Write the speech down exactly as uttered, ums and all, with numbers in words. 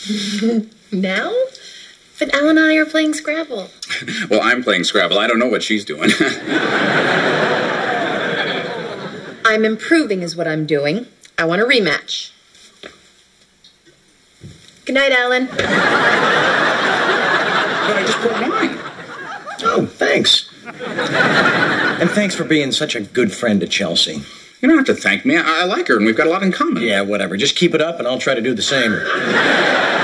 Now? But Alan and I are playing Scrabble. Well, I'm playing Scrabble. I don't know what she's doing. I'm improving is what I'm doing. I want a rematch. Good night, Alan. But I just poured wine. Oh, thanks. And thanks for being such a good friend to Chelsea. You don't have to thank me. I, I like her, and we've got a lot in common. Yeah, whatever. Just keep it up, and I'll try to do the same.